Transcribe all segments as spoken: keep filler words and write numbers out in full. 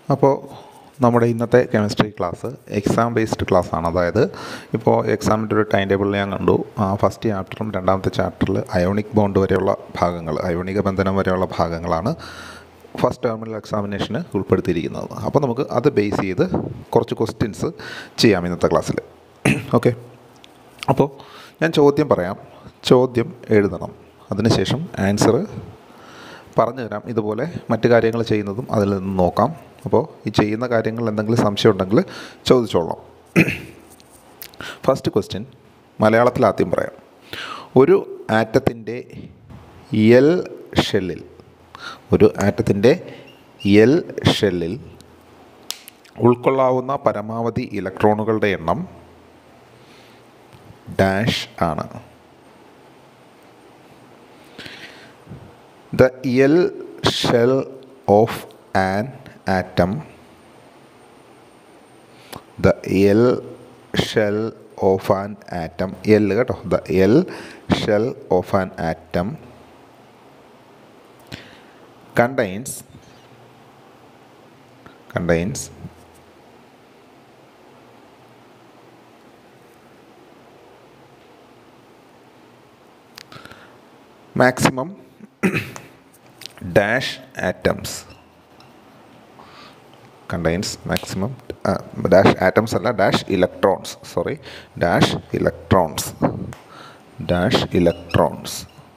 അപ്പോൾ നമ്മുടെ ഇന്നത്തെ കെമിസ്ട്രി ക്ലാസ് എക്സാം ബേസ്ഡ് ക്ലാസ്സാണ്. അതായത് ഇപ്പോൾ എക്സാമിൻ്റെ ഒരു ടൈം ടേബിൾ ഞാൻ കണ്ടു. ഫസ്റ്റ് ചാപ്റ്ററും രണ്ടാമത്തെ ചാപ്റ്ററിൽ അയോണിക് ബോണ്ട് വരെയുള്ള ഭാഗങ്ങൾ, അയോണിക ബന്ധനം വരെയുള്ള ഭാഗങ്ങളാണ് ഫസ്റ്റ് ടെർമിനൽ എക്സാമിനേഷന് ഉൾപ്പെടുത്തിയിരിക്കുന്നത്. അപ്പോൾ നമുക്ക് അത് ബേസ് ചെയ്ത് കുറച്ച് ക്വസ്റ്റ്യൻസ് ചെയ്യാം ഇന്നത്തെ ക്ലാസ്സിൽ. ഓക്കെ, അപ്പോൾ ഞാൻ ചോദ്യം പറയാം, ചോദ്യം എഴുതണം, അതിനുശേഷം ആൻസർ പറഞ്ഞു തരാം. ഇതുപോലെ മറ്റു കാര്യങ്ങൾ ചെയ്യുന്നതും അതിൽ നിന്ന് നോക്കാം. അപ്പോൾ ഈ ചെയ്യുന്ന കാര്യങ്ങളിൽ എന്തെങ്കിലും സംശയം ഉണ്ടെങ്കിൽ ചോദിച്ചോളാം. ഫസ്റ്റ് ക്വസ്റ്റ്യൻ മലയാളത്തിൽ ആദ്യം പറയാം. ഒരു ആറ്റത്തിൻ്റെ എൽ ഷെല്ലിൽ ഒരു ആറ്റത്തിൻ്റെ എൽ ഷെല്ലിൽ ഉൾക്കൊള്ളാവുന്ന പരമാവധി ഇലക്ട്രോണുകളുടെ എണ്ണം ഡാഷ് ആണ്. The L shell of an atom the L shell of an atom L കേട്ടോ the L shell of an atom contains contains maximum dash atoms contains maximum uh, dash atoms alla dash electrons sorry dash electrons dash electrons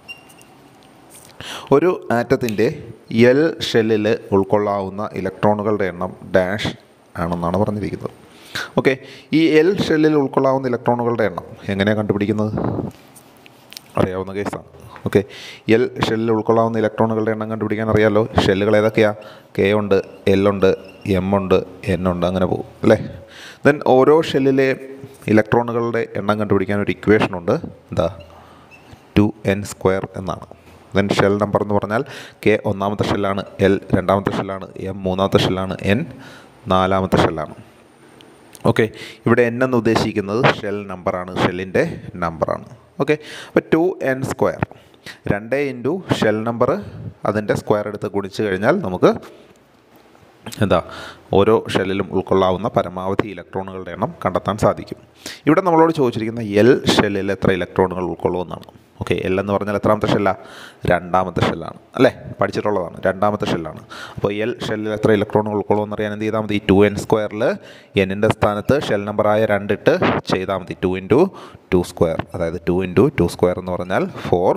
ഒരു ആറ്റത്തിൻ്റെ L ഷെല്ലിൽ ഉൾക്കൊള്ളാവുന്ന ഇലക്ട്രോണുകളുടെ എണ്ണം dash ആണെന്നാണ് പറഞ്ഞിരിക്കുന്നത്. Okay, ഈ L ഷെല്ലിൽ ഉൾക്കൊള്ളാവുന്ന ഇലക്ട്രോണുകളുടെ എണ്ണം എങ്ങനെയാണ് കണ്ടുപിടിക്കുന്നത്? അറിയാവുന്ന കേസാണ്. ഓക്കെ, എൽ ഷെല്ലിൽ ഉൾക്കൊള്ളാവുന്ന ഇലക്ട്രോണുകളുടെ എണ്ണം കണ്ടുപിടിക്കാൻ അറിയാമല്ലോ. ഷെല്ലുകൾ ഏതൊക്കെയാണ്? കെ ഉണ്ട്, എൽ ഉണ്ട്, എം ഉണ്ട്, എൻ ഉണ്ട്, അങ്ങനെ പോകും അല്ലേ. ദെൻ ഓരോ ഷെല്ലിലെ ഇലക്ട്രോണുകളുടെ എണ്ണം കണ്ടുപിടിക്കാൻ ഒരു ഇക്വേഷൻ ഉണ്ട്. എന്താ? ടു എൻ സ്ക്വയർ എന്നാണ്. ദെൻ ഷെൽ നമ്പർ എന്ന് പറഞ്ഞാൽ കെ ഒന്നാമത്തെ ഷെല്ലാണ്, എൽ രണ്ടാമത്തെ ഷെല്ലാണ്, എം മൂന്നാമത്തെ ഷെല്ലാണ്, എൻ നാലാമത്തെ ഷെല്ലാണ്. ഓക്കെ, ഇവിടെ എൻ എന്ന് ഉദ്ദേശിക്കുന്നത് ഷെൽ നമ്പറാണ്, ഷെല്ലിൻ്റെ നമ്പറാണ്. ഓക്കെ, അപ്പോൾ ടു എൻ സ്ക്വയർ രണ്ട് ഇൻറ്റു ഷെൽ നമ്പർ അതിൻ്റെ സ്ക്വയർ എടുത്ത് ഗുണിച്ച് കഴിഞ്ഞാൽ നമുക്ക് എന്താ ഓരോ ഷെല്ലിലും ഉൾക്കൊള്ളാവുന്ന പരമാവധി ഇലക്ട്രോണുകളുടെ എണ്ണം കണ്ടെത്താൻ സാധിക്കും. ഇവിടെ നമ്മളോട് ചോദിച്ചിരിക്കുന്ന എൽ ഷെല്ലിൽ എത്ര ഇലക്ട്രോണുകൾ ഉൾക്കൊള്ളുമെന്നാണ്. ഓക്കെ, എൽ എന്ന് പറഞ്ഞാൽ എത്രാമത്തെ ഷെല്ലാണ്? രണ്ടാമത്തെ ഷെല്ലാണ് അല്ലേ, പഠിച്ചിട്ടുള്ളതാണ്, രണ്ടാമത്തെ ഷെല്ലാണ്. അപ്പോൾ എൽ ഷെല്ലിൽ എത്ര ഇലക്ട്രോണുകൾ ഉൾക്കൊള്ളുമെന്ന് അറിയാൻ എന്ത് ചെയ്താൽ മതി? ടു എൻ സ്ക്വയറിൽ എന്നിൻ്റെ സ്ഥാനത്ത് ഷെൽ നമ്പറായ രണ്ടിട്ട് ചെയ്താൽ മതി. ടു ഇൻറ്റു ടു സ്ക്വയർ, അതായത് ടു ഇൻറ്റു ടു സ്ക്വയർ എന്ന് പറഞ്ഞാൽ ഫോർ,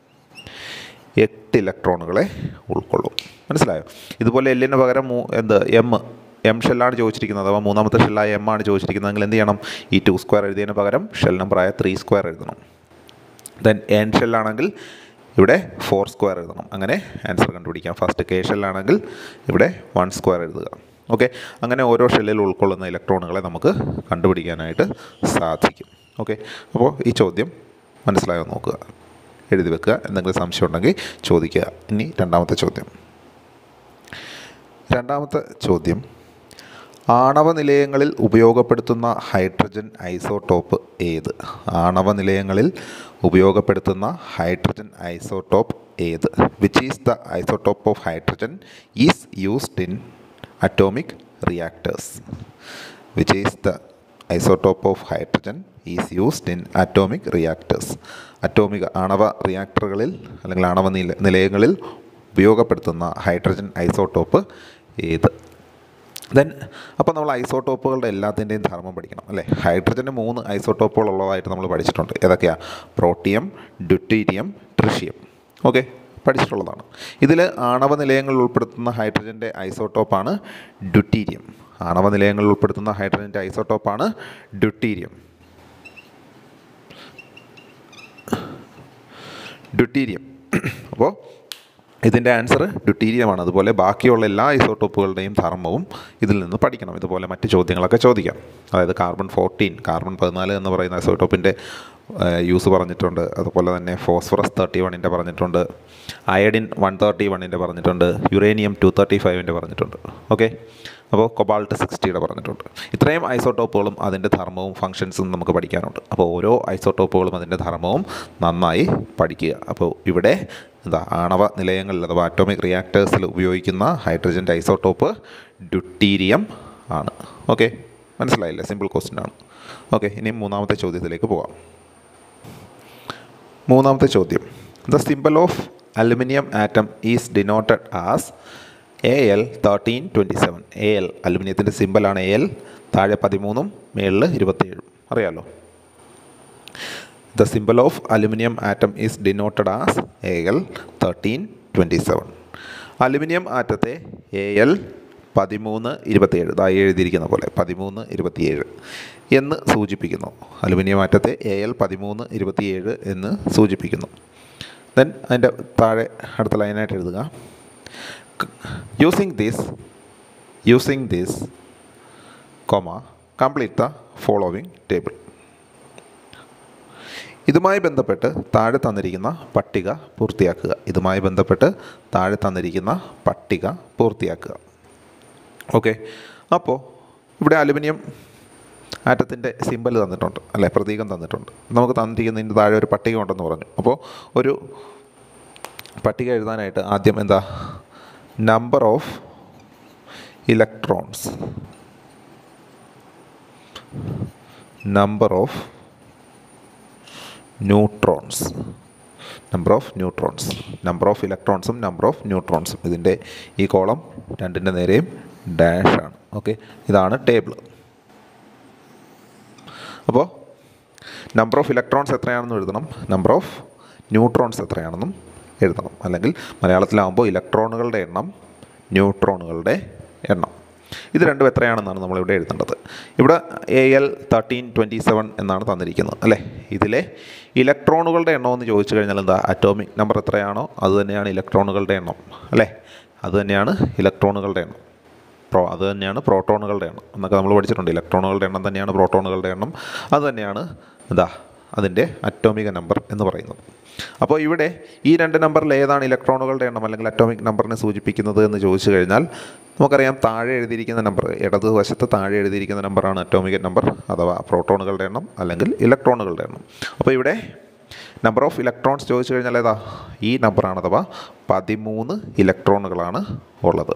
എട്ട് ഇലക്ട്രോണുകളെ ഉൾക്കൊള്ളും. മനസ്സിലായോ? ഇതുപോലെ എല്ലിന് പകരം മൂ എന്ത് എം എം ഷെല്ലാണ് ചോദിച്ചിരിക്കുന്നത്, അപ്പോൾ മൂന്നാമത്തെ ഷെല്ലായ എം ആണ് ചോദിച്ചിരിക്കുന്നതെങ്കിൽ എന്ത് ചെയ്യണം? ഈ ടു സ്ക്വയർ എഴുതിയതിന് പകരം ഷെൽ നമ്പറായ ത്രീ സ്ക്വയർ എഴുതണം. ദെൻ എൻ ഷെല്ലാണെങ്കിൽ ഇവിടെ ഫോർ സ്ക്വയർ എഴുതണം. അങ്ങനെ ആൻസർ കണ്ടുപിടിക്കാം. ഫസ്റ്റ് കെ ഷെല്ലാണെങ്കിൽ ഇവിടെ വൺ സ്ക്വയർ എഴുതുക. ഓക്കെ, അങ്ങനെ ഓരോ ഷെല്ലിൽ ഉൾക്കൊള്ളുന്ന ഇലക്ട്രോണുകളെ നമുക്ക് കണ്ടുപിടിക്കാനായിട്ട് സാധിക്കും. ഓക്കെ, അപ്പോൾ ഈ ചോദ്യം മനസ്സിലായോ നോക്കുക, എഴുതി വെക്കുക. എന്തെങ്കിലും സംശയം ഉണ്ടെങ്കിൽ ചോദിക്കുക. ഇനി രണ്ടാമത്തെ ചോദ്യം. രണ്ടാമത്തെ ചോദ്യം ആണവ നിലയങ്ങളിൽ ഉപയോഗപ്പെടുത്തുന്ന ഹൈഡ്രജൻ ഐസോട്ടോപ്പ് ഏത്? ആണവ നിലയങ്ങളിൽ ഉപയോഗപ്പെടുത്തുന്ന ഹൈഡ്രജൻ ഐസോട്ടോപ്പ് ഏത്? Which is the isotope of hydrogen is used in atomic reactors? Which is the isotope of hydrogen is used in atomic reactors? Atomic ആണവ റിയാക്ടറുകളിൽ അല്ലെങ്കിൽ ആണവ നില നിലയങ്ങളിൽ ഉപയോഗപ്പെടുത്തുന്ന ഹൈഡ്രജൻ ഐസോട്ടോപ്പ് ഏത്? ദെൻ അപ്പോൾ നമ്മൾ ഐസോട്ടോപ്പുകളുടെ എല്ലാത്തിൻ്റെയും ധർമ്മം പഠിക്കണം അല്ലേ. ഹൈഡ്രജന് മൂന്ന് ഐസോട്ടോപ്പുകൾ ഉള്ളതായിട്ട് നമ്മൾ പഠിച്ചിട്ടുണ്ട്. ഏതൊക്കെയാണ്? Protium, deuterium, tritium. ഓക്കെ, പഠിച്ചിട്ടുള്ളതാണ്. ഇതിൽ ആണവ നിലയങ്ങളിൽ ഉൾപ്പെടുത്തുന്ന ഹൈഡ്രജൻ്റെ ഐസോട്ടോപ്പാണ് ഡ്യൂട്ടീരിയം. ആണവ നിലയങ്ങളിൽ ഉൾപ്പെടുത്തുന്ന ഹൈഡ്രജൻ്റെ ഐസോട്ടോപ്പാണ് ഡ്യൂട്ടീരിയം. ഡ്യൂട്ടീരിയം അപ്പോൾ ഇതിൻ്റെ ആൻസർ ഡ്യൂട്ടീരിയമാണ്. അതുപോലെ ബാക്കിയുള്ള എല്ലാ ഐസോട്ടോപ്പുകളുടെയും ധർമ്മവും ഇതിൽ നിന്ന് പഠിക്കണം. ഇതുപോലെ മറ്റ് ചോദ്യങ്ങളൊക്കെ ചോദിക്കാം. അതായത് കാർബൺ ഫോർട്ടീൻ, കാർബൺ പതിനാല് എന്ന് പറയുന്ന ഐസോട്ടോപ്പിൻ്റെ യൂസ് പറഞ്ഞിട്ടുണ്ട്. അതുപോലെ തന്നെ ഫോസ്ഫറസ് തേർട്ടി വണ്ണിൻ്റെ പറഞ്ഞിട്ടുണ്ട്, അയഡിൻ വൺ തേർട്ടി വണ്ണിൻ്റെ പറഞ്ഞിട്ടുണ്ട്, യുറേനിയം ടു തേർട്ടി ഫൈവിൻ്റെ പറഞ്ഞിട്ടുണ്ട്. ഓക്കെ, അപ്പോൾ കൊബാൾട്ട് സിക്സ്റ്റിയുടെ പറഞ്ഞിട്ടുണ്ട്. ഇത്രയും ഐസോട്ടോപ്പുകളും അതിൻ്റെ ധർമ്മവും ഫങ്ഷൻസും നമുക്ക് പഠിക്കാനുണ്ട്. അപ്പോൾ ഓരോ ഐസോട്ടോപ്പുകളും അതിൻ്റെ ധർമ്മവും നന്നായി പഠിക്കുക. അപ്പോൾ ഇവിടെ എന്താ ആണവ നിലയങ്ങളിൽ അഥവാ അറ്റോമിക് റിയാക്ടേഴ്സിൽ ഉപയോഗിക്കുന്ന ഹൈഡ്രജൻ്റെ ഐസോട്ടോപ്പ് ഡ്യൂട്ടീരിയം ആണ്. ഓക്കെ, മനസ്സിലായില്ലേ? സിമ്പിൾ ക്വസ്റ്റ്യൻ ആണ്. ഓക്കെ, ഇനി മൂന്നാമത്തെ ചോദ്യത്തിലേക്ക് പോകാം. മൂന്നാമത്തെ ചോദ്യം, the symbol of aluminium atom is denoted as A L thirteen twenty seven. A L അലുമിനിയത്തിൻ്റെ സിമ്പലാണ് എ എൽ, താഴെ പതിമൂന്നും മേളിൽ ഇരുപത്തിയേഴും. അറിയാലോ, the symbol of aluminium atom is denoted as A L thirteen twenty seven. Aluminium ആറ്റത്തെ A L പതിമൂന്ന് ഇരുപത്തിയേഴ്, ഇതായി എഴുതിയിരിക്കുന്ന പോലെ പതിമൂന്ന് ഇരുപത്തിയേഴ് എന്ന് സൂചിപ്പിക്കുന്നു. അലുമിനിയം ആറ്റത്തെ എ എൽ പതിമൂന്ന് ഇരുപത്തിയേഴ് എന്ന് സൂചിപ്പിക്കുന്നു. ദെൻ അതിൻ്റെ താഴെ അടുത്ത ലൈനായിട്ട് എഴുതുക, using this using this comma complete the following table. ഇതുമായി ബന്ധപ്പെട്ട് താഴെ തന്നിരിക്കുന്ന പട്ടിക പൂർത്തിയാക്കുക. ഇതുമായി ബന്ധപ്പെട്ട് താഴെ തന്നിരിക്കുന്ന പട്ടിക പൂർത്തിയാക്കുക. ഓക്കെ, അപ്പോൾ ഇവിടെ അലുമിനിയം ആറ്റത്തിൻ്റെ സിമ്പൽ തന്നിട്ടുണ്ട് അല്ലേ, പ്രതീകം തന്നിട്ടുണ്ട്. നമുക്ക് തന്നിരിക്കുന്നതിൻ്റെ താഴെ ഒരു പട്ടിക ഉണ്ടെന്ന് പറഞ്ഞു. അപ്പോൾ ഒരു പട്ടിക എഴുതാനായിട്ട് ആദ്യം എന്താ, number of electrons, number of neutrons, number of neutrons, number of ഇലക്ട്രോൺസും നമ്പർ ഓഫ് ന്യൂട്രോൺസും. ഇതിൻ്റെ ഈ കോളം രണ്ടിൻ്റെ നേരെയും ഡാഷ് ആണ്. ഓക്കെ, ഇതാണ് ടേബിൾ. അപ്പോൾ നമ്പർ ഓഫ് ഇലക്ട്രോൺസ് എത്രയാണെന്നും എഴുതണം, നമ്പർ ഓഫ് ന്യൂട്രോൺസ് എത്രയാണെന്നും എഴുതണം. അല്ലെങ്കിൽ മലയാളത്തിലാകുമ്പോൾ ഇലക്ട്രോണുകളുടെ എണ്ണം, ന്യൂട്രോണുകളുടെ എണ്ണം, ഇത് രണ്ടും എത്രയാണെന്നാണ് നമ്മളിവിടെ എഴുതേണ്ടത്. ഇവിടെ A L thirteen twenty seven എന്നാണ് തന്നിരിക്കുന്നത് അല്ലേ. ഇതിലെ ഇലക്ട്രോണുകളുടെ എണ്ണം എന്ന് ചോദിച്ചു കഴിഞ്ഞാൽ എന്താ, അറ്റോമിക് നമ്പർ എത്രയാണോ അത് തന്നെയാണ് ഇലക്ട്രോണുകളുടെ എണ്ണം അല്ലേ. അത് തന്നെയാണ് ഇലക്ട്രോണുകളുടെ എണ്ണം. പ്രോ അത് തന്നെയാണ് പ്രോട്ടോണുകളുടെ എണ്ണം എന്നൊക്കെ നമ്മൾ പഠിച്ചിട്ടുണ്ട്. ഇലക്ട്രോണുകളുടെ എണ്ണം തന്നെയാണ് പ്രോട്ടോണുകളുടെ എണ്ണം. അത് തന്നെയാണ് എന്താ അതിൻ്റെ അറ്റോമിക നമ്പർ എന്ന് പറയുന്നത്. അപ്പോൾ ഇവിടെ ഈ രണ്ട് നമ്പറിൽ ഏതാണ് ഇലക്ട്രോണുകളുടെ എണ്ണം അല്ലെങ്കിൽ അറ്റോമിക് നമ്പറിനെ സൂചിപ്പിക്കുന്നത് എന്ന് ചോദിച്ചു കഴിഞ്ഞാൽ നമുക്കറിയാം, താഴെ എഴുതിയിരിക്കുന്ന നമ്പർ, ഇടതുവശത്ത് താഴെ എഴുതിയിരിക്കുന്ന നമ്പറാണ് അറ്റോമിക് നമ്പർ അഥവാ പ്രോട്ടോണുകളുടെ എണ്ണം അല്ലെങ്കിൽ ഇലക്ട്രോണുകളുടെ എണ്ണം. അപ്പോൾ ഇവിടെ നമ്പർ ഓഫ് ഇലക്ട്രോൺസ് ചോദിച്ചു കഴിഞ്ഞാൽ ഏതാ, ഈ നമ്പറാണ്, അഥവാ പതിമൂന്ന് ഇലക്ട്രോണുകളാണ് ഉള്ളത്.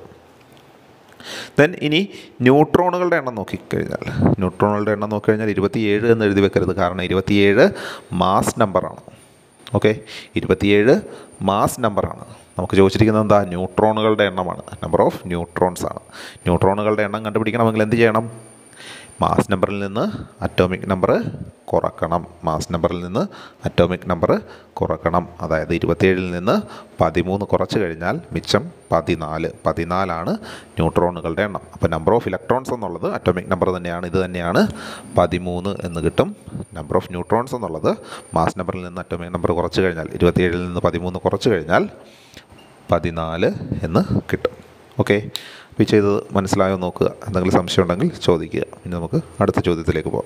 ദെൻ ഇനി ന്യൂട്രോണുകളുടെ എണ്ണം നോക്കിക്കഴിഞ്ഞാൽ, ന്യൂട്രോണുകളുടെ എണ്ണം നോക്കിക്കഴിഞ്ഞാൽ ഇരുപത്തിയേഴ് എന്ന് എഴുതി വെക്കരുത്. കാരണം ഇരുപത്തിയേഴ് മാസ് നമ്പറാണ്. ഓക്കെ, ഇരുപത്തിയേഴ് മാസ് നമ്പറാണ്. നമുക്ക് ചോദിച്ചിരിക്കുന്നത് എന്താ, ന്യൂട്രോണുകളുടെ എണ്ണമാണ്, നമ്പർ ഓഫ് ന്യൂട്രോൺസ് ആണ്. ന്യൂട്രോണുകളുടെ എണ്ണം കണ്ടുപിടിക്കണമെങ്കിൽ എന്ത് ചെയ്യണം, മാസ് നമ്പറിൽ നിന്ന് അറ്റോമിക് നമ്പർ കുറക്കണം. മാസ് നമ്പറിൽ നിന്ന് അറ്റോമിക് നമ്പർ കുറക്കണം. അതായത് ഇരുപത്തിയേഴിൽ നിന്ന് പതിമൂന്ന് കുറച്ച് കഴിഞ്ഞാൽ മിച്ചം പതിനാല്. പതിനാലാണ് ന്യൂട്രോണുകളുടെ എണ്ണം. അപ്പോൾ നമ്പർ ഓഫ് ഇലക്ട്രോൺസ് എന്നുള്ളത് അറ്റോമിക് നമ്പർ തന്നെയാണ്, ഇത് തന്നെയാണ് പതിമൂന്ന് എന്ന് കിട്ടും. നമ്പർ ഓഫ് ന്യൂട്രോൺസ് എന്നുള്ളത് മാസ് നമ്പറിൽ നിന്ന് അറ്റോമിക് നമ്പർ കുറച്ച് കഴിഞ്ഞാൽ, ഇരുപത്തിയേഴിൽ നിന്ന് പതിമൂന്ന് കുറച്ച് കഴിഞ്ഞാൽ പതിനാല് എന്ന് കിട്ടും. ഓക്കെ, അപ്പോൾ ഈ ചെയ്തത് മനസ്സിലായോ നോക്കുക. എന്തെങ്കിലും സംശയം ഉണ്ടെങ്കിൽ ചോദിക്കുക. ഇനി നമുക്ക് അടുത്ത ചോദ്യത്തിലേക്ക് പോകാം.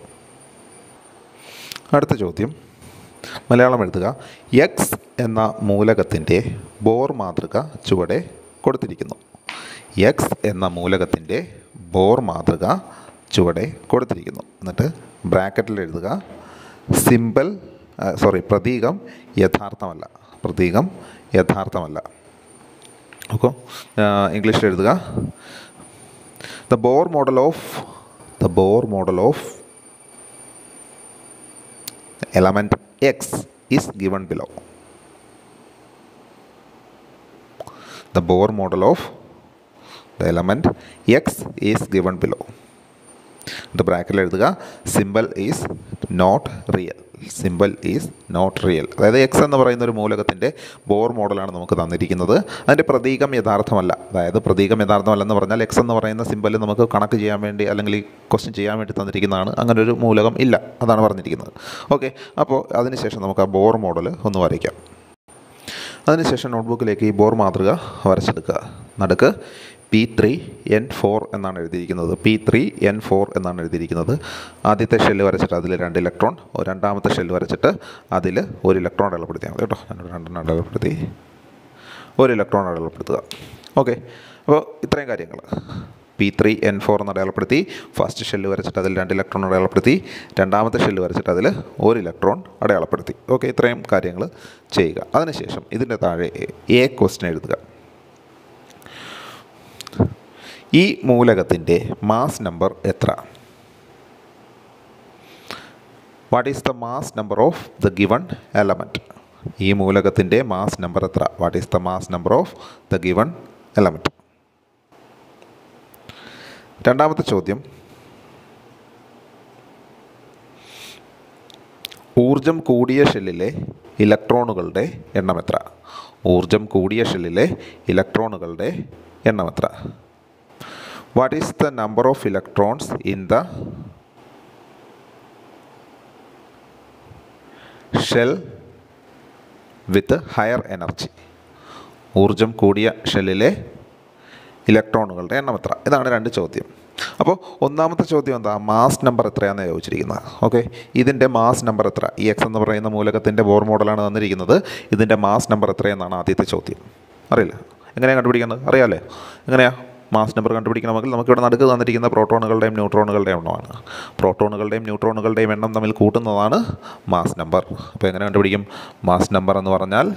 അടുത്ത ചോദ്യം മലയാളം എഴുതുക. എക്സ് എന്ന മൂലകത്തിൻ്റെ ബോർ മാതൃക ചുവടെ കൊടുത്തിരിക്കുന്നു. എക്സ് എന്ന മൂലകത്തിൻ്റെ ബോർ മാതൃക ചുവടെ കൊടുത്തിരിക്കുന്നു. എന്നിട്ട് ബ്രാക്കറ്റിൽ എഴുതുക, സിമ്പൽ സോറി പ്രതീകം യഥാർത്ഥമല്ല. പ്രതീകം യഥാർത്ഥമല്ല. ഓക്കെ, ഇംഗ്ലീഷിൽ എഴുതുക, the Bohr model of the Bohr model of element X is given below. The Bohr model of the element X is given below. ഇത് ബ്രാക്കറ്റിൽ എഴുതുക, symbol is not real. Symbol is not real. അതായത് X എന്ന് പറയുന്ന ഒരു മൂലകത്തിൻ്റെ bore മോഡലാണ് നമുക്ക് തന്നിരിക്കുന്നത്. അതിൻ്റെ പ്രതീകം യഥാർത്ഥമല്ല. അതായത് പ്രതീകം യഥാർത്ഥമല്ലെന്ന് പറഞ്ഞാൽ എക്സ് എന്ന് പറയുന്ന സിമ്പൽ നമുക്ക് കണക്ക് ചെയ്യാൻ വേണ്ടി അല്ലെങ്കിൽ ഈ ക്വസ്റ്റ്യൻ ചെയ്യാൻ വേണ്ടി തന്നിരിക്കുന്നതാണ്. അങ്ങനെ ഒരു മൂലകം ഇല്ല, അതാണ് പറഞ്ഞിരിക്കുന്നത്. ഓക്കെ, അപ്പോൾ അതിനുശേഷം നമുക്ക് ആ ബോർ മോഡൽ ഒന്ന് വരയ്ക്കാം. അതിനുശേഷം നോട്ട്ബുക്കിലേക്ക് ഈ ബോർ മാതൃക വരച്ചെടുക്കുക. നടുക്ക് പി ത്രീ എൻ ഫോർ എന്നാണ് എഴുതിയിരിക്കുന്നത്. പി ത്രീ എൻ ഫോർ എന്നാണ് എഴുതിയിരിക്കുന്നത്. ആദ്യത്തെ ഷെല്ല് വരച്ചിട്ട് അതിൽ രണ്ട് ഇലക്ട്രോൺ, രണ്ടാമത്തെ ഷെല്ല് വരച്ചിട്ട് അതിൽ ഒരു ഇലക്ട്രോൺ അടയാളപ്പെടുത്തിയാൽ മതി കേട്ടോ. രണ്ടെണ്ണം അടയാളപ്പെടുത്തി ഒരു ഇലക്ട്രോൺ അടയാളപ്പെടുത്തുക. ഓക്കെ, അപ്പോൾ ഇത്രയും കാര്യങ്ങൾ പി ത്രീ എൻ ഫോർ എന്ന് അടയാളപ്പെടുത്തി, ഫസ്റ്റ് ഷെല്ല് വരച്ചിട്ട് അതിൽ രണ്ട് ഇലക്ട്രോൺ അടയാളപ്പെടുത്തി, രണ്ടാമത്തെ ഷെല്ല് വരച്ചിട്ട് അതിൽ ഒരു ഇലക്ട്രോൺ അടയാളപ്പെടുത്തി. ഓക്കെ, ഇത്രയും കാര്യങ്ങൾ ചെയ്യുക. അതിനുശേഷം ഇതിൻ്റെ താഴെ എ ക്വസ്റ്റ്യൻ എഴുതുക. ഈ മൂലകത്തിൻ്റെ മാസ് നമ്പർ എത്ര? What is the mass number of the given element? ഈ മൂലകത്തിൻ്റെ മാസ് നമ്പർ എത്ര? What is the mass number of the given element? രണ്ടാമത്തെ ചോദ്യം, ഊർജം കൂടിയ ഷെല്ലിലെ ഇലക്ട്രോണുകളുടെ എണ്ണം എത്ര? ഊർജം കൂടിയ ഷെല്ലിലെ ഇലക്ട്രോണുകളുടെ എണ്ണം എത്ര? What is the number of electrons in the shell with higher energy? ഊർജം കൂടിയ ഷെല്ലിലെ ഇലക്ട്രോണുകളുടെ എണ്ണം എത്ര? ഇതാണ് രണ്ട് ചോദ്യം. അപ്പോൾ ഒന്നാമത്തെ ചോദ്യം എന്താ? മാസ് നമ്പർ എത്രയാണെന്ന് ചോദിച്ചിരിക്കുന്നത്. ഓക്കെ, ഇതിൻ്റെ മാസ് നമ്പർ എത്ര? ഈ എക്സ് എന്ന് പറയുന്ന മൂലകത്തിൻ്റെ ബോർ മോഡലാണ് തന്നിരിക്കുന്നത്. ഇതിൻ്റെ മാസ് നമ്പർ എത്രയെന്നാണ് ആദ്യത്തെ ചോദ്യം. അറിയില്ല, എങ്ങനെയാണ് കണ്ടുപിടിക്കുന്നത്? അറിയാമല്ലേ? എങ്ങനെയാണ് മാസ് നമ്പർ കണ്ടുപിടിക്കണമെങ്കിൽ നമുക്കിവിടെ നടുക്ക് തന്നിരിക്കുന്ന പ്രോട്ടോണുകളുടെയും ന്യൂട്രോണുകളുടെയും എണ്ണമാണ്. പ്രോട്ടോണുകളുടെയും ന്യൂട്രോണുകളുടെയും എണ്ണം തമ്മിൽ കൂട്ടുന്നതാണ് മാസ് നമ്പർ. അപ്പോൾ എങ്ങനെ കണ്ടുപിടിക്കും? മാസ് നമ്പർ എന്ന് പറഞ്ഞാൽ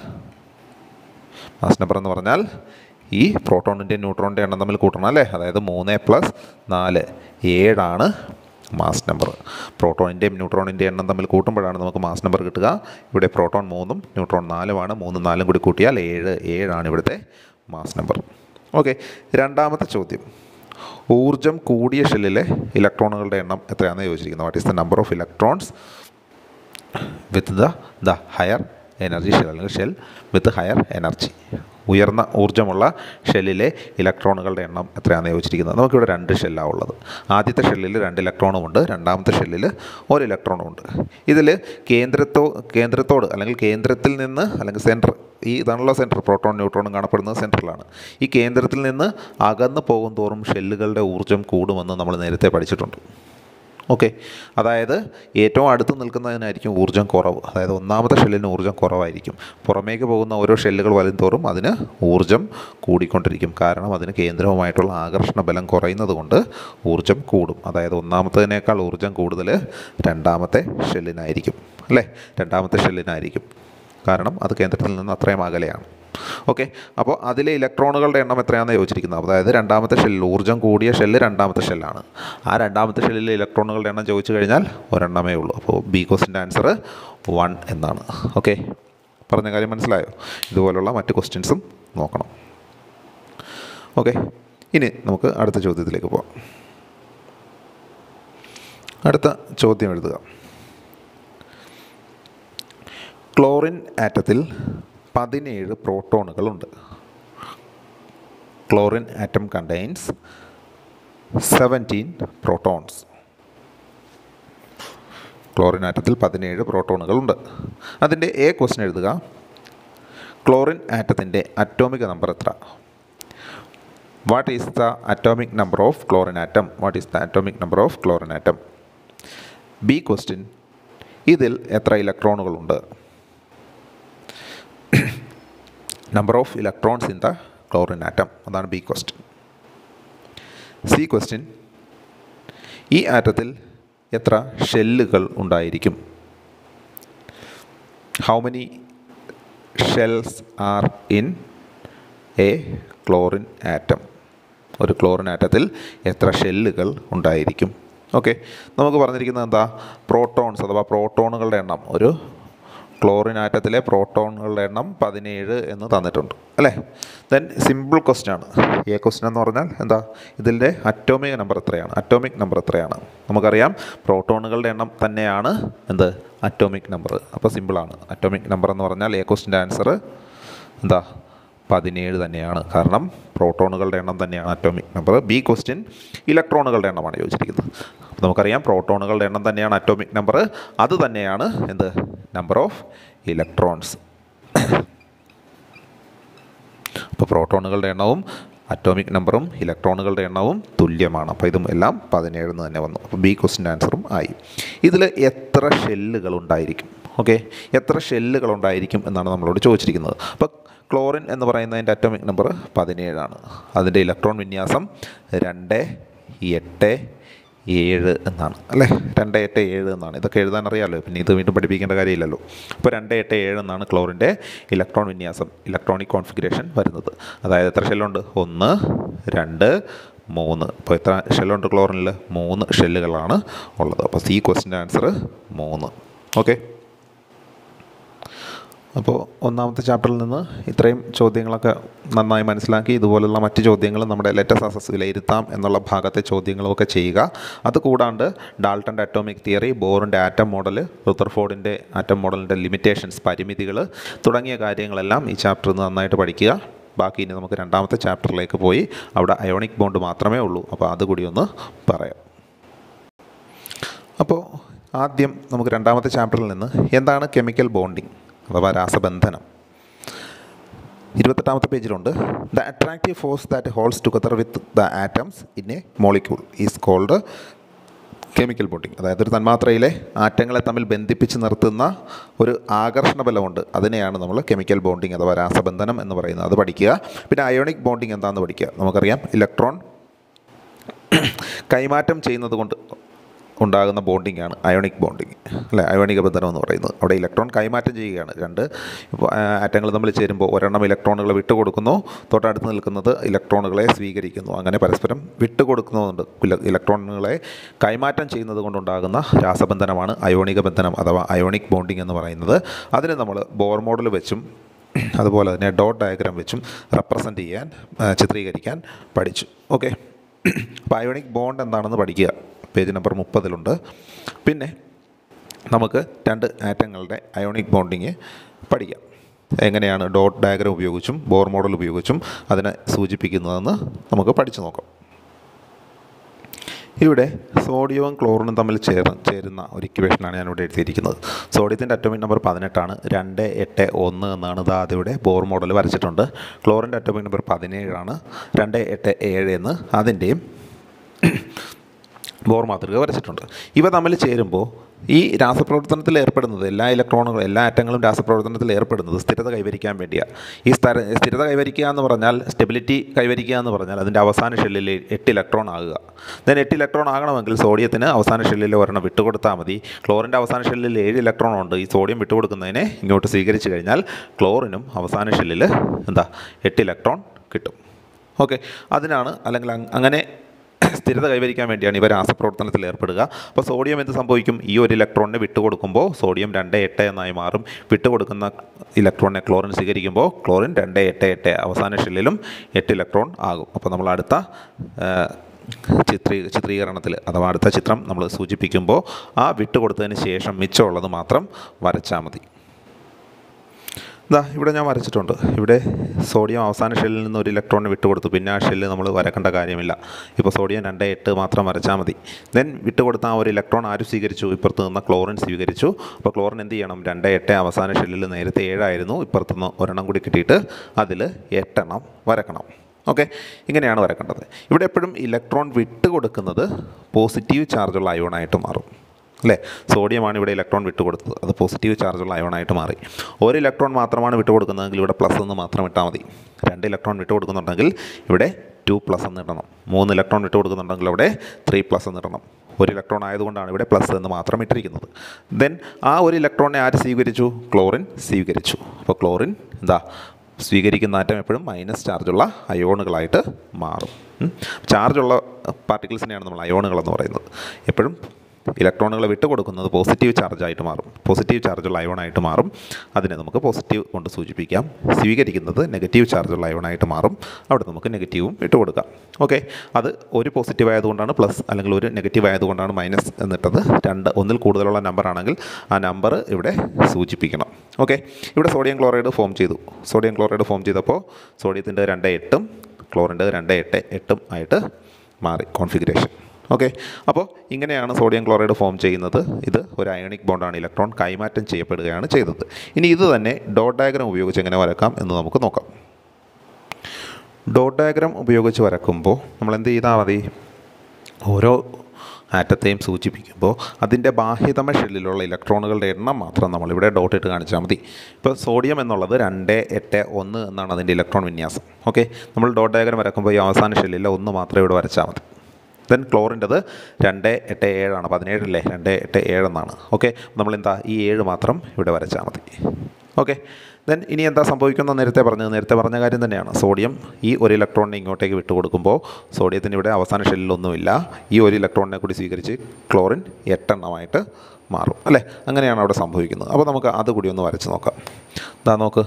മാസ് നമ്പർ എന്ന് പറഞ്ഞാൽ ഈ പ്രോട്ടോണിൻ്റെയും ന്യൂട്രോണിൻ്റെ എണ്ണം തമ്മിൽ കൂട്ടണം അല്ലേ? അതായത് മൂന്ന് പ്ലസ് നാല് ഏഴാണ് മാസ് നമ്പർ. പ്രോട്ടോണിൻ്റെയും ന്യൂട്രോണിൻ്റെ എണ്ണം തമ്മിൽ കൂട്ടുമ്പോഴാണ് നമുക്ക് മാസ് നമ്പർ കിട്ടുക. ഇവിടെ പ്രോട്ടോൺ മൂന്നും ന്യൂട്രോൺ നാലുമാണ്. മൂന്നും നാലും കൂടി കൂട്ടിയാൽ ഏഴ് ഏഴാണ് ഇവിടുത്തെ മാസ് നമ്പർ. ഓക്കെ, രണ്ടാമത്തെ ചോദ്യം, ഊർജം കൂടിയ ഷെല്ലിലെ ഇലക്ട്രോണുകളുടെ എണ്ണം എത്രയാണെന്ന് ചോദിച്ചിരിക്കുന്നത്. What is the number of electrons with the the higher energy shell അല്ലെങ്കിൽ ഷെൽ വിത്ത് ഹയർ എനർജി? ഉയർന്ന ഊർജ്ജമുള്ള ഷെല്ലിലെ ഇലക്ട്രോണുകളുടെ എണ്ണം എത്രയാണെന്ന് ചോദിച്ചിരിക്കുന്നത്. നമുക്കിവിടെ രണ്ട് ഷെല്ലാണ് ഉള്ളത്. ആദ്യത്തെ ഷെല്ലിൽ രണ്ട് ഇലക്ട്രോണും ഉണ്ട്, രണ്ടാമത്തെ ഷെല്ലിൽ ഒരു ഇലക്ട്രോണും ഉണ്ട്. ഇതിൽ കേന്ദ്രത്തോ കേന്ദ്രത്തോട് അല്ലെങ്കിൽ കേന്ദ്രത്തിൽ നിന്ന് അല്ലെങ്കിൽ സെൻറ്റർ, ഈ ഇതാണല്ലോ സെൻറ്റർ, പ്രോട്ടോൺ ന്യൂട്രോണും കാണപ്പെടുന്നത് സെൻറ്ററിലാണ്. ഈ കേന്ദ്രത്തിൽ നിന്ന് അകന്ന് പോകും തോറും ഷെല്ലുകളുടെ ഊർജ്ജം കൂടുമെന്ന് നമ്മൾ നേരത്തെ പഠിച്ചിട്ടുണ്ട്. ഓക്കെ, അതായത് ഏറ്റവും അടുത്ത് നിൽക്കുന്നതിനായിരിക്കും ഊർജ്ജം കുറവ്. അതായത് ഒന്നാമത്തെ ഷെല്ലിന് ഊർജ്ജം കുറവായിരിക്കും. പുറമേക്ക് പോകുന്ന ഓരോ ഷെല്ലുകൾ വരും തോറും അതിന് ഊർജ്ജം കൂടിക്കൊണ്ടിരിക്കും. കാരണം അതിന് കേന്ദ്രവുമായിട്ടുള്ള ആകർഷണ ബലം കുറയുന്നത് കൊണ്ട് ഊർജ്ജം കൂടും. അതായത് ഒന്നാമത്തതിനേക്കാൾ ഊർജ്ജം കൂടുതൽ രണ്ടാമത്തെ ഷെല്ലിനായിരിക്കും അല്ലേ? രണ്ടാമത്തെ ഷെല്ലിനായിരിക്കും. കാരണം അത് കേന്ദ്രത്തിൽ നിന്ന് അത്രയും അകലെയാണ്. ഓക്കെ, അപ്പോൾ അതിലെ ഇലക്ട്രോണുകളുടെ എണ്ണം എത്രയാണെന്ന് ചോദിച്ചിരിക്കുന്നത്. അതായത് രണ്ടാമത്തെ ഷെല്ലിൽ ഊർജ്ജം കൂടിയ ഷെല്ല് രണ്ടാമത്തെ ഷെല്ലാണ്. ആ രണ്ടാമത്തെ ഷെല്ലിലെ ഇലക്ട്രോണുകളുടെ എണ്ണം ചോദിച്ചു കഴിഞ്ഞാൽ ഒരെണ്ണമേ ഉള്ളൂ. അപ്പോൾ ബി ക്വസ്റ്റിൻ്റെ ആൻസർ വൺ എന്നാണ്. ഓക്കെ, പറഞ്ഞ കാര്യം മനസ്സിലായോ? ഇതുപോലുള്ള മറ്റ് ക്വസ്റ്റ്യൻസും നോക്കണം. ഓക്കെ, ഇനി നമുക്ക് അടുത്ത ചോദ്യത്തിലേക്ക് പോകാം. അടുത്ത ചോദ്യം എഴുതുക. ക്ലോറിൻ ആറ്റത്തിൽ പതിനേഴ് പ്രോട്ടോണുകളുണ്ട്. Chlorine atom contains seventeen protons. Chlorine ആറ്റത്തിൽ പതിനേഴ് പ്രോട്ടോണുകളുണ്ട്. അതിൻ്റെ എ ക്വസ്റ്റ്യൻ എഴുതുക. ക്ലോറിൻ ആറ്റത്തിൻ്റെ അറ്റോമിക് നമ്പർ എത്ര? What is the atomic number of chlorine atom? What is the atomic number of chlorine atom? B question, ഇതിൽ എത്ര ഇലക്ട്രോണുകളുണ്ട്? Number of electrons in the chlorine atom. അതാണ് ബി ക്വസ്റ്റ്യൻ. സി ക്വസ്റ്റ്യൻ, ഈ ആറ്റത്തിൽ എത്ര ഷെല്ലുകൾ ഉണ്ടായിരിക്കും? How many shells are in a chlorine atom? ഒരു ക്ലോറിൻ ആറ്റത്തിൽ എത്ര ഷെല്ലുകൾ ഉണ്ടായിരിക്കും? ഓക്കെ, നമുക്ക് പറഞ്ഞിരിക്കുന്നത് എന്താ? പ്രോട്ടോൺസ് അഥവാ പ്രോട്ടോണുകളുടെ എണ്ണം. ഒരു ക്ലോറിൻ ആറ്റത്തിലെ പ്രോട്ടോണുകളുടെ എണ്ണം പതിനേഴ് എന്ന് തന്നിട്ടുണ്ട് അല്ലേ? ദെൻ സിമ്പിൾ ക്വസ്റ്റ്യൻ ആണ്. എ ക്വസ്റ്റ്യൻ എന്ന് പറഞ്ഞാൽ എന്താ? ഇതിൻ്റെ അറ്റോമിക് നമ്പർ എത്രയാണ്? അറ്റോമിക് നമ്പർ എത്രയാണ്? നമുക്കറിയാം പ്രോട്ടോണുകളുടെ എണ്ണം തന്നെയാണ് എന്ത്? Atomic number. അപ്പോൾ സിമ്പിളാണ്. അറ്റോമിക് നമ്പർ എന്ന് പറഞ്ഞാൽ എ ക്വസ്റ്റ്യൻ്റെ ആൻസർ എന്താ? പതിനേഴ് തന്നെയാണ്. കാരണം പ്രോട്ടോണുകളുടെ എണ്ണം തന്നെയാണ് അറ്റോമിക് നമ്പർ. ബി ക്വസ്റ്റ്യൻ ഇലക്ട്രോണുകളുടെ എണ്ണമാണ് ചോദിച്ചിരിക്കുന്നത്. അപ്പോൾ നമുക്കറിയാം പ്രോട്ടോണുകളുടെ എണ്ണം തന്നെയാണ് അറ്റോമിക് നമ്പർ. അത് തന്നെയാണ് എന്ത്? Number of electrons. അപ്പോൾ പ്രോട്ടോണുകളുടെ എണ്ണവും അറ്റോമിക് നമ്പറും ഇലക്ട്രോണുകളുടെ എണ്ണവും തുല്യമാണ്. അപ്പോൾ ഇതും എല്ലാം പതിനേഴ് എന്ന് തന്നെ വന്നു. അപ്പോൾ ബി ക്വസ്റ്റ്യൻ ആൻസറും ആയി. ഇതിൽ എത്ര ഷെല്ലുകൾ ഉണ്ടായിരിക്കും? ഓക്കെ, എത്ര ഷെല്ലുകൾ ഉണ്ടായിരിക്കും എന്നാണ് നമ്മളോട് ചോദിച്ചിരിക്കുന്നത്. അപ്പോൾ ക്ലോറിൻ എന്ന് പറയുന്നതിൻ്റെ അറ്റോമിക് നമ്പർ പതിനേഴാണ്. അതിൻ്റെ ഇലക്ട്രോൺ വിന്യാസം രണ്ട് എട്ട് ഏഴ് എന്നാണ് അല്ലേ. രണ്ട് എട്ട് ഏഴ് എന്നാണ്. ഇതൊക്കെ എഴുതാൻ അറിയാമല്ലോ, പിന്നെ ഇത് വീണ്ടും പഠിപ്പിക്കേണ്ട കാര്യമില്ലല്ലോ. അപ്പോൾ രണ്ട് എട്ട് ഏഴ് എന്നാണ് ക്ലോറിൻ്റെ ഇലക്ട്രോൺ വിന്യാസം, ഇലക്ട്രോണിക് കോൺഫിഗറേഷൻ വരുന്നത്. അതായത് എത്ര ഷെല്ലുണ്ട്? ഒന്ന് രണ്ട് മൂന്ന്. അപ്പോൾ എത്ര ഷെല്ലുണ്ട് ക്ലോറിനിൽ? മൂന്ന് ഷെല്ലുകളാണ് ഉള്ളത്. അപ്പോൾ സി ക്വസ്റ്റിൻ്റെ ആൻസർ മൂന്ന്. ഓക്കെ, അപ്പോൾ ഒന്നാമത്തെ ചാപ്റ്ററിൽ നിന്ന് ഇത്രയും ചോദ്യങ്ങളൊക്കെ നന്നായി മനസ്സിലാക്കി ഇതുപോലുള്ള മറ്റ് ചോദ്യങ്ങൾ നമ്മുടെ ലെറ്റസ് അസസ് വിലയിരുത്താം എന്നുള്ള ഭാഗത്തെ ചോദ്യങ്ങളുമൊക്കെ ചെയ്യുക. അതുകൂടാണ്ട് ഡാൾട്ടൻ്റെ അറ്റോമിക് തിയറി, ബോറിൻ്റെ ആറ്റം മോഡൽ, റുദർഫോർഡിൻ്റെ ആറ്റം മോഡലിൻ്റെ ലിമിറ്റേഷൻസ്, പരിമിതികൾ തുടങ്ങിയ കാര്യങ്ങളെല്ലാം ഈ ചാപ്റ്ററിൽ നിന്ന് നന്നായിട്ട് പഠിക്കുക. ബാക്കി ഇനി നമുക്ക് രണ്ടാമത്തെ ചാപ്റ്ററിലേക്ക് പോയി അവിടെ അയോണിക് ബോണ്ട് മാത്രമേ ഉള്ളൂ. അപ്പോൾ അതുകൂടി ഒന്ന് പറയാം. അപ്പോൾ ആദ്യം നമുക്ക് രണ്ടാമത്തെ ചാപ്റ്ററിൽ നിന്ന് എന്താണ് കെമിക്കൽ ബോണ്ടിങ് അഥവാ രാസബന്ധനം. ഇരുപത്തെട്ടാമത്തെ പേജിലുണ്ട്. The attractive force that holds together with the atoms in a molecule is called chemical bonding. അതായത് ഒരു തന്മാത്രയിലെ ആറ്റങ്ങളെ തമ്മിൽ ബന്ധിപ്പിച്ച് നിർത്തുന്ന ഒരു ആകർഷണ ബലമുണ്ട്, അതിനെയാണ് നമ്മൾ കെമിക്കൽ ബോണ്ടിങ് അഥവാ രാസബന്ധനം എന്ന് പറയുന്നത്. അത് പഠിക്കുക. പിന്നെ അയോണിക് ബോണ്ടിങ് എന്താണെന്ന് പഠിക്കുക. നമുക്കറിയാം ഇലക്ട്രോൺ കൈമാറ്റം ചെയ്യുന്നത് കൊണ്ട് ഉണ്ടാകുന്ന ബോണ്ടിങ് ആണ് അയോണിക് ബോണ്ടിങ് അല്ലേ, അയോണിക ബന്ധനം എന്ന് പറയുന്നത്. അവിടെ ഇലക്ട്രോൺ കൈമാറ്റം ചെയ്യുകയാണ്. രണ്ട് ആറ്റങ്ങൾ തമ്മിൽ ചേരുമ്പോൾ ഒരെണ്ണം ഇലക്ട്രോണുകളെ വിട്ടുകൊടുക്കുന്നു, തൊട്ടടുത്ത് നിൽക്കുന്നത് ഇലക്ട്രോണുകളെ സ്വീകരിക്കുന്നു. അങ്ങനെ പരസ്പരം വിട്ടുകൊടുക്കുന്നതുകൊണ്ട് ഇലക്ട്രോണുകളെ കൈമാറ്റം ചെയ്യുന്നത് കൊണ്ടുണ്ടാകുന്ന രാസബന്ധനമാണ് അയോണിക ബന്ധനം അഥവാ അയോണിക് ബോണ്ടിങ് എന്ന് പറയുന്നത്. അതിന് നമ്മൾ ബോർ മോഡൽ വെച്ചും അതുപോലെ തന്നെ ഡോട്ട് ഡയഗ്രാം വെച്ചും റെപ്രസെൻ്റ് ചെയ്യാൻ ചിത്രീകരിക്കാൻ പഠിച്ചു. ഓക്കെ, അപ്പോൾ അയോണിക് ബോണ്ട് എന്താണെന്ന് പഠിക്കുക. പേജ് നമ്പർ മുപ്പതിലുണ്ട്. പിന്നെ നമുക്ക് രണ്ട് ആറ്റങ്ങളുടെ അയോണിക് ബോണ്ടിങ് പഠിക്കാം. എങ്ങനെയാണ് ഡോട്ട് ഡയഗ്രാം ഉപയോഗിച്ചും ബോർ മോഡൽ ഉപയോഗിച്ചും അതിനെ സൂചിപ്പിക്കുന്നതെന്ന് നമുക്ക് പഠിച്ചു നോക്കാം. ഇവിടെ സോഡിയവും ക്ലോറിനും തമ്മിൽ ചേർ ചേരുന്ന ഒരു ഇക്വേഷനാണ് ഞാനിവിടെ എഴുതിയിരിക്കുന്നത്. സോഡിയത്തിൻ്റെ അറ്റോമിക് നമ്പർ പതിനെട്ടാണ്. രണ്ട് എട്ട് ഒന്ന് എന്നാണ് ഇത് ആദ്യം ഇവിടെ ബോർ മോഡൽ വരച്ചിട്ടുണ്ട്. ക്ലോറിൻ്റെ അറ്റോമിക് നമ്പർ പതിനേഴാണ്. രണ്ട് എട്ട് ഏഴ് എന്ന് അതിൻ്റെയും ബോർ മാതൃക വരച്ചിട്ടുണ്ട്. ഇവ തമ്മിൽ ചേരുമ്പോൾ ഈ രാസപ്രവർത്തനത്തിൽ ഏർപ്പെടുന്നത് എല്ലാ ഇലക്ട്രോണുകളും എല്ലാ ആറ്റങ്ങളും രാസപ്രവർത്തനത്തിൽ ഏർപ്പെടുന്നത് സ്ഥിരത കൈവരിക്കാൻ വേണ്ടിയാണ്. ഈ സ്ഥല സ്ഥിരത കൈവരിക്കുക എന്ന് പറഞ്ഞാൽ, സ്റ്റെബിലിറ്റി കൈവരിക്കുക എന്ന് പറഞ്ഞാൽ അതിൻ്റെ അവസാന ഷെല്ലിൽ എട്ട് ഇലക്ട്രോൺ ആകുക. ദെൻ എട്ട് ഇലക്ട്രോൺ ആകണമെങ്കിൽ സോഡിയത്തിന് അവസാന ഷെല്ലിൽ ഒരെണ്ണം വിട്ടുകൊടുത്താൽ മതി. ക്ലോറിൻ്റെ അവസാന ഷെല്ലിൽ ഏഴ് ഇലക്ട്രോൺ ഉണ്ട്. ഈ സോഡിയം വിട്ടുകൊടുക്കുന്നതിനെ ഇങ്ങോട്ട് സ്വീകരിച്ചു കഴിഞ്ഞാൽ ക്ലോറിനും അവസാന ഷെല്ലിൽ എന്താ എട്ട് ഇലക്ട്രോൺ കിട്ടും. ഓക്കെ, അതിനാണ് അല്ലെങ്കിൽ അങ്ങനെ സ്ഥിരത കൈവരിക്കാൻ വേണ്ടിയാണ് ഇവ രാസപ്രവർത്തനത്തിൽ ഏർപ്പെടുക. അപ്പോൾ സോഡിയം എന്ത് സംഭവിക്കും? ഈ ഒരു ഇലക്ട്രോണിനെ വിട്ടുകൊടുക്കുമ്പോൾ സോഡിയം രണ്ട് എട്ട് എന്നായി മാറും. വിട്ടുകൊടുക്കുന്ന ഇലക്ട്രോണിനെ ക്ലോറിൻ സ്വീകരിക്കുമ്പോൾ ക്ലോറിൻ രണ്ട് എട്ട് എട്ട് അവസാന ഷെല്ലിലും എട്ട് ഇലക്ട്രോൺ ആകും. അപ്പോൾ നമ്മൾ അടുത്ത ചിത്രീ ചിത്രീകരണത്തിൽ അഥവാ അടുത്ത ചിത്രം നമ്മൾ സൂചിപ്പിക്കുമ്പോൾ ആ വിട്ടുകൊടുത്തതിന് ശേഷം മിച്ചമുള്ളത് മാത്രം വരച്ചാൽ മതി. ഇതാ ഇവിടെ ഞാൻ വരച്ചിട്ടുണ്ട്. ഇവിടെ സോഡിയം അവസാന ഷെല്ലിൽ നിന്ന് ഒരു ഇലക്ട്രോണിന് വിട്ടുകൊടുത്തു. പിന്നെ ആ ഷെല്ല് നമ്മൾ വരക്കേണ്ട കാര്യമില്ല. ഇപ്പോൾ സോഡിയം രണ്ട് എട്ട് മാത്രം വരച്ചാൽ മതി. ദെൻ വിട്ടുകൊടുത്ത ആ ഒരു ഇലക്ട്രോൺ ആര് സ്വീകരിച്ചു? ഇപ്പുറത്ത് നിന്ന് ക്ലോറിൻ സ്വീകരിച്ചു. അപ്പോൾ ക്ലോറിൻ എന്ത് ചെയ്യണം? രണ്ട് എട്ട് അവസാന ഷെല്ലിൽ നേരത്തെ ഏഴായിരുന്നു. ഇപ്പുറത്ത് നിന്ന് ഒരെണ്ണം കൂടി കിട്ടിയിട്ട് അതിൽ എട്ടെണ്ണം വരക്കണം. ഓക്കെ, ഇങ്ങനെയാണ് വരക്കേണ്ടത്. ഇവിടെ എപ്പോഴും ഇലക്ട്രോൺ വിട്ടുകൊടുക്കുന്നത് പോസിറ്റീവ് ചാർജുള്ള അയോണായിട്ട് മാറും അല്ലേ. സോഡിയമാണ് ഇവിടെ ഇലക്ട്രോൺ വിട്ടുകൊടുത്തത്, അത് പോസിറ്റീവ് ചാർജുള്ള അയോണായിട്ട് മാറി. ഒരു ഇലക്ട്രോൺ മാത്രമാണ് വിട്ടുകൊടുക്കുന്നതെങ്കിൽ ഇവിടെ പ്ലസ് എന്ന് മാത്രം ഇട്ടാൽ മതി. രണ്ട് ഇലക്ട്രോൺ വിട്ടുകൊടുക്കുന്നുണ്ടെങ്കിൽ ഇവിടെ ടു പ്ലസ് എന്ന് ഇടണം. മൂന്ന് ഇലക്ട്രോൺ വിട്ടുകൊടുക്കുന്നുണ്ടെങ്കിൽ അവിടെ ത്രീ പ്ലസ് എന്ന് ഇടണം. ഒരു ഇലക്ട്രോൺ ആയതുകൊണ്ടാണ് ഇവിടെ പ്ലസ് എന്ന് മാത്രം ഇട്ടിരിക്കുന്നത്. ദെൻ ആ ഒരു ഇലക്ട്രോണിനെ ആര് സ്വീകരിച്ചു? ക്ലോറിൻ സ്വീകരിച്ചു. അപ്പോൾ ക്ലോറിൻ എന്താ സ്വീകരിക്കുന്ന ആറ്റം എപ്പോഴും മൈനസ് ചാർജുള്ള അയോണുകളായിട്ട് മാറും. ചാർജുള്ള പാർട്ടിക്കിൾസിനെയാണ് നമ്മൾ അയോണുകൾ എന്ന് പറയുന്നത്. എപ്പോഴും ഇലക്ട്രോണുകൾ വിട്ടുകൊടുക്കുന്നത് പോസിറ്റീവ് ചാർജായിട്ട് മാറും, പോസിറ്റീവ് ചാർജുള്ള അയോണായിട്ട് മാറും. അതിനെ നമുക്ക് പോസിറ്റീവ് കൊണ്ട് സൂചിപ്പിക്കാം. സ്വീകരിക്കുന്നത് നെഗറ്റീവ് ചാർജുള്ള അയോണായിട്ട് മാറും. അവിടെ നമുക്ക് നെഗറ്റീവും ഇട്ടുകൊടുക്കാം. ഓക്കെ, അത് ഒരു പോസിറ്റീവ് ആയതുകൊണ്ടാണ് പ്ലസ്, അല്ലെങ്കിൽ ഒരു നെഗറ്റീവ് ആയതുകൊണ്ടാണ് മൈനസ് എന്നിട്ടത്. രണ്ട് ഒന്നിൽ കൂടുതലുള്ള നമ്പർ ആണെങ്കിൽ ആ നമ്പർ ഇവിടെ സൂചിപ്പിക്കണം. ഓക്കെ, ഇവിടെ സോഡിയം ക്ലോറൈഡ് ഫോം ചെയ്തു. സോഡിയം ക്ലോറൈഡ് ഫോം ചെയ്തപ്പോൾ സോഡിയത്തിൻ്റെ രണ്ട് എട്ടും ക്ലോറിൻ്റെ രണ്ട് എട്ട് എട്ടും ആയിട്ട് മാറി കോൺഫിഗറേഷൻ. ഓക്കെ, അപ്പോൾ ഇങ്ങനെയാണ് സോഡിയം ക്ലോറൈഡ് ഫോം ചെയ്യുന്നത്. ഇത് ഒരു അയോണിക് ബോണ്ടാണ്. ഇലക്ട്രോൺ കൈമാറ്റം ചെയ്യപ്പെടുകയാണ് ചെയ്തത്. ഇനി ഇത് തന്നെ ഡോട്ട് ഡയഗ്രാം ഉപയോഗിച്ച് എങ്ങനെ വരക്കാം എന്ന് നമുക്ക് നോക്കാം. ഡോട്ട് ഡയഗ്രാം ഉപയോഗിച്ച് വരക്കുമ്പോൾ നമ്മൾ എന്ത് ചെയ്താൽ മതി, ഓരോ ആറ്റത്തെയും സൂചിപ്പിക്കുമ്പോൾ അതിൻ്റെ ബാഹ്യതമ ഷെല്ലിലുള്ള ഇലക്ട്രോണുകളുടെ എണ്ണം മാത്രം നമ്മളിവിടെ ഡോട്ട് ഇട്ട് കാണിച്ചാൽ മതി. ഇപ്പോൾ സോഡിയം എന്നുള്ളത് രണ്ട് എട്ട് ഒന്ന് എന്നാണ് അതിൻ്റെ ഇലക്ട്രോൺ വിന്യാസം. ഓക്കെ, നമ്മൾ ഡോട്ട് ഡയഗ്രാം വരക്കുമ്പോൾ ഈ അവസാന ഷെല്ലിൽ ഒന്ന് മാത്രമേ ഇവിടെ വരച്ചാൽ മതി. ദെൻ ക്ലോറിൻ്റെത് രണ്ട് എട്ട് ഏഴാണ്, പതിനേഴല്ലേ, രണ്ട് എട്ട് ഏഴെന്നാണ്. ഓക്കെ, നമ്മളെന്താ ഈ ഏഴ് മാത്രം ഇവിടെ വരച്ചാൽ മതി. ഓക്കെ, ദെൻ ഇനി എന്താ സംഭവിക്കുന്നത്, നേരത്തെ പറഞ്ഞത് നേരത്തെ പറഞ്ഞ കാര്യം തന്നെയാണ്. സോഡിയം ഈ ഒരു ഇലക്ട്രോണിനെ ഇങ്ങോട്ടേക്ക് വിട്ടു കൊടുക്കുമ്പോൾ സോഡിയത്തിന് ഇവിടെ അവസാന ഷെല്ലിലൊന്നുമില്ല, ഈ ഒരു ഇലക്ട്രോണിനെ കൂടി സ്വീകരിച്ച് ക്ലോറിൻ എട്ടെണ്ണമായിട്ട് മാറും അല്ലേ. അങ്ങനെയാണ് അവിടെ സംഭവിക്കുന്നത്. അപ്പോൾ നമുക്ക് അതുകൂടി ഒന്ന് വരച്ച് നോക്കാം. ഇതാ നോക്ക്,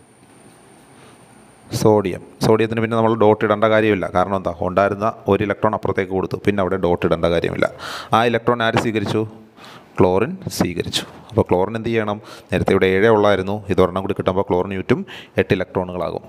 സോഡിയം സോഡിയത്തിന് പിന്നെ നമ്മൾ ഡോട്ട് ഇടേണ്ട കാര്യമില്ല. കാരണം എന്താ, ഉണ്ടായിരുന്ന ഒരു ഇലക്ട്രോൺ അപ്പുറത്തേക്ക് കൊടുത്തു, പിന്നെ അവിടെ ഡോട്ട് ഇടേണ്ട കാര്യമില്ല. ആ ഇലക്ട്രോൺ ആര് സ്വീകരിച്ചു, ക്ലോറിൻ സ്വീകരിച്ചു. അപ്പോൾ ക്ലോറിൻ എന്ത് ചെയ്യണം, നേരത്തെ ഇവിടെ ഏഴേ ഉള്ളായിരുന്നു, ഇതൊരെണ്ണം കൂടി കിട്ടുമ്പോൾ ക്ലോറിന് ചുറ്റും എട്ട് ഇലക്ട്രോണുകളാകും.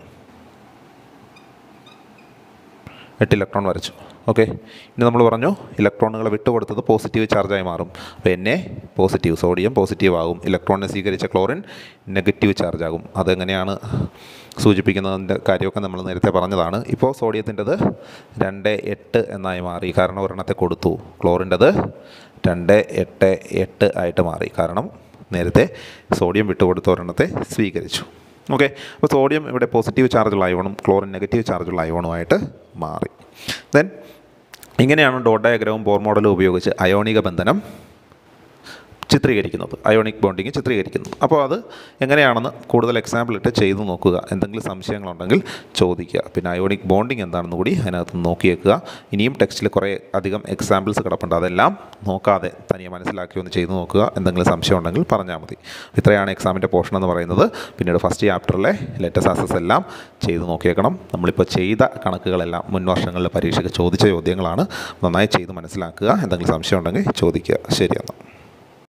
എട്ട് ഇലക്ട്രോൺ വരച്ചു. ഓക്കെ, ഇനി നമ്മൾ പറഞ്ഞു ഇലക്ട്രോണുകളെ വിട്ടുകൊടുത്തത് പോസിറ്റീവ് ചാർജായി മാറും. അപ്പോൾ എന്നെ പോസിറ്റീവ്, സോഡിയം പോസിറ്റീവ് ആകും, ഇലക്ട്രോണിനെ സ്വീകരിച്ച ക്ലോറിൻ നെഗറ്റീവ് ചാർജ് ആകും. അതെങ്ങനെയാണ് സൂചിപ്പിക്കുന്നതിൻ്റെ കാര്യമൊക്കെ നമ്മൾ നേരത്തെ പറഞ്ഞതാണ്. ഇപ്പോൾ സോഡിയത്തിൻ്റെത് രണ്ട് എട്ട് എന്നായി മാറി, കാരണം ഒരെണ്ണത്തെ കൊടുത്തു. ക്ലോറിൻ്റെത് രണ്ട് എട്ട് എട്ട് ആയിട്ട് മാറി, കാരണം നേരത്തെ സോഡിയം വിട്ടുകൊടുത്ത ഒരെണ്ണത്തെ സ്വീകരിച്ചു. ഓക്കെ, അപ്പോൾ സോഡിയം ഇവിടെ പോസിറ്റീവ് ചാർജുള്ള അയോണും ക്ലോറിൻ നെഗറ്റീവ് ചാർജുള്ള അയോണുമായിട്ട് മാറി. ദെൻ ഇങ്ങനെയാണ് ഡോട്ട് ഡയഗ്രാമും ബോർ മോഡലും ഉപയോഗിച്ച് അയോണിക ബന്ധനം ചിത്രീകരിക്കുന്നത്, അയോണിക് ബോണ്ടിങ് ചിത്രീകരിക്കുന്നത്. അപ്പോൾ അത് എങ്ങനെയാണെന്ന് കൂടുതൽ എക്സാമ്പിൾ ഇട്ട് ചെയ്തു നോക്കുക. എന്തെങ്കിലും സംശയങ്ങളുണ്ടെങ്കിൽ ചോദിക്കുക. പിന്നെ അയോണിക് ബോണ്ടിങ് എന്താണെന്ന് കൂടി അതിനകത്ത് നോക്കിയേക്കുക. ഇനിയും ടെക്സ്റ്റിൽ കുറേ അധികം എക്സാമ്പിൾസ് കിടപ്പുണ്ട്, അതെല്ലാം നോക്കാതെ തനിയെ മനസ്സിലാക്കി ഒന്ന് ചെയ്തു നോക്കുക. എന്തെങ്കിലും സംശയം ഉണ്ടെങ്കിൽ പറഞ്ഞാൽ മതി. ഇത്രയാണ് എക്സാമിൻ്റെ പോർഷൻ എന്ന് പറയുന്നത്. പിന്നീട് ഫസ്റ്റ് ചാപ്റ്ററിലെ ലെറ്റസ് ആസസ് എല്ലാം ചെയ്തു നോക്കിയേക്കണം. നമ്മളിപ്പോൾ ചെയ്ത കണക്കുകളെല്ലാം മുൻ വർഷങ്ങളിലെ പരീക്ഷയ്ക്ക് ചോദിച്ച ചോദ്യങ്ങളാണ്. നന്നായി ചെയ്ത് മനസ്സിലാക്കുക. എന്തെങ്കിലും സംശയം ഉണ്ടെങ്കിൽ ചോദിക്കുക. ശരിയെന്നാൽ.